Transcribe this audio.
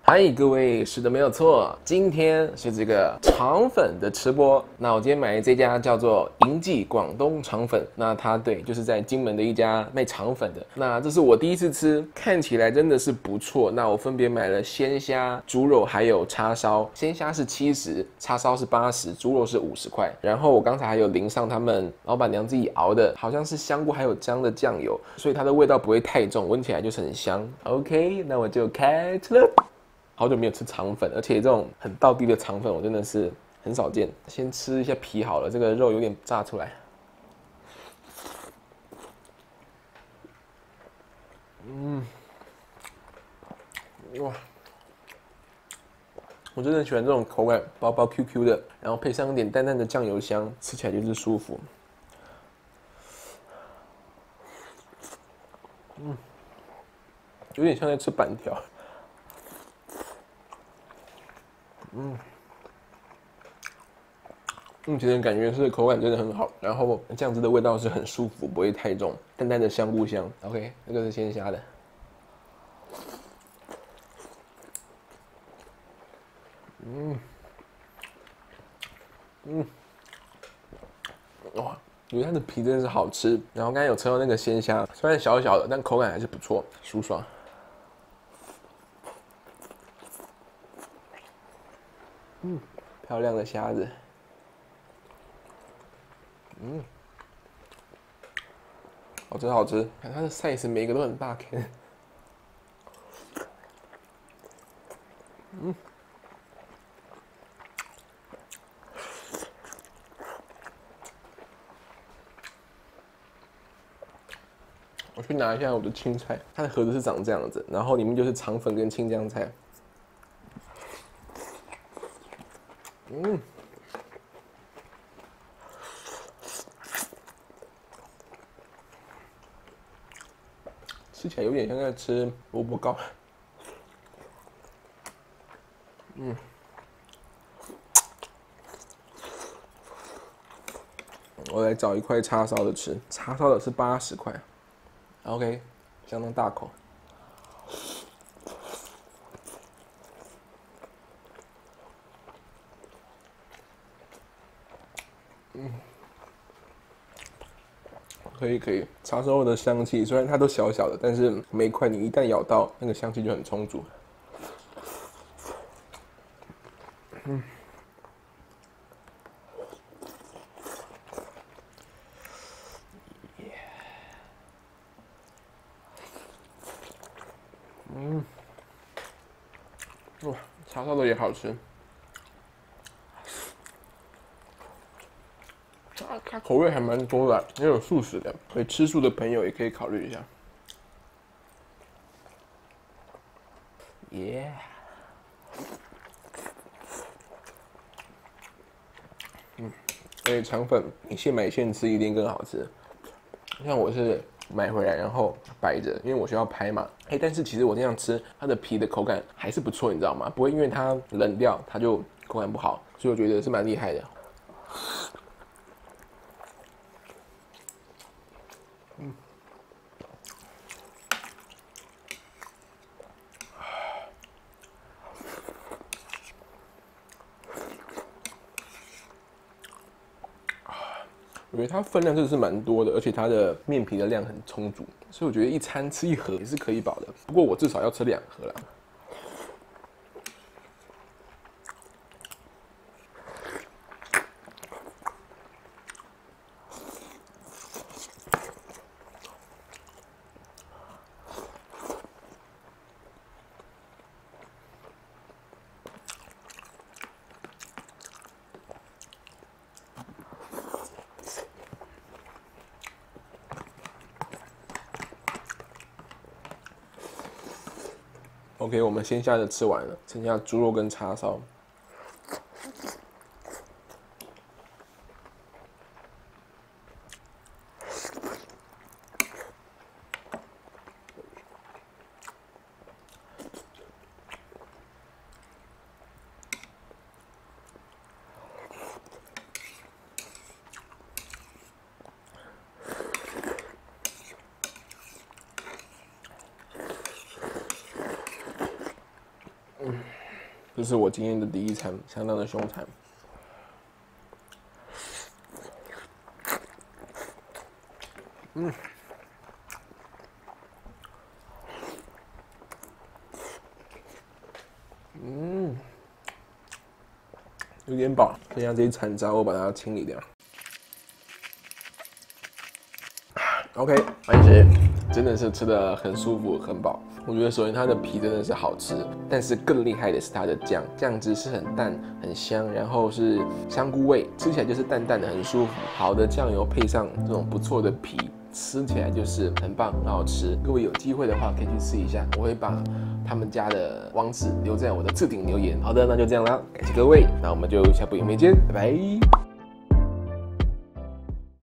嗨，各位，是的，没有错。今天是这个肠粉的吃播。那我今天买的这家叫做银记广东肠粉。那它对，就是在金门的一家卖肠粉的。那这是我第一次吃，看起来真的是不错。那我分别买了鲜虾、猪肉还有叉烧。鲜虾是70，叉烧是80，猪肉是50块。然后我刚才还有淋上他们老板娘自己熬的，好像是香菇还有姜的酱油，所以它的味道不会太重，闻起来就是很香。OK， 那我就开吃了。好久没有吃肠粉，而且这种很道地的肠粉，我真的是很少见。先吃一下皮好了，这个肉有点炸出来。哇，我真的很喜欢这种口感，薄薄 QQ 的，然后配上一点淡淡的酱油香，吃起来就是舒服。有点像在吃板条。目前的感觉是口感真的很好，然后酱汁的味道是很舒服，不会太重，淡淡的香菇香。OK， 这个是鲜虾的。哇，觉得它的皮真的是好吃。然后刚才有吃到那个鲜虾，虽然小小的，但口感还是不错，舒爽。漂亮的虾子。好吃好吃，看它的 size 每一个都很大颗。我去拿一下我的青菜，它的盒子是长这样子，然后里面就是肠粉跟青江菜。吃起来有点像在吃萝卜糕。我来找一块叉烧的吃，叉烧的是80块。OK， 相当大口。可以可以，叉烧肉的香气虽然它都小小的，但是每一块你一旦咬到，那个香气就很充足。哇，叉烧的也好吃。它口味还蛮多的，也有素食的，所以吃素的朋友也可以考虑一下。耶、而且肠粉你现买现吃一定更好吃。像我是买回来然后摆着，因为我需要拍嘛。但是其实我这样吃，它的皮的口感还是不错，你知道吗？不会因为它冷掉，它就口感不好，所以我觉得是蛮厉害的。我觉得它分量真的是蛮多的，而且它的面皮的量很充足，所以我觉得一餐吃1盒也是可以饱的。不过我至少要吃2盒啦。OK， 我们鲜虾的吃完了，剩下猪肉跟叉烧。 这是我今天的第一餐，相当的凶残。有点饱，剩下这一残渣我把它清理掉。OK， 完食，真的是吃得很舒服，很饱。我觉得首先它的皮真的是好吃，但是更厉害的是它的酱，酱汁是很淡很香，然后是香菇味，吃起来就是淡淡的，很舒服。好的酱油配上这种不错的皮，吃起来就是很棒，很好吃。各位有机会的话可以去试一下，我会把他们家的网址留在我的置顶留言。好的，那就这样啦，感谢各位，那我们就下部影片见，拜拜。